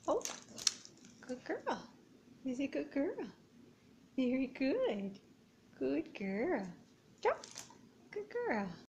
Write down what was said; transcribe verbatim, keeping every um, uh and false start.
Oh, good girl. He's a good girl. Very good. Good girl. Jump. Good girl.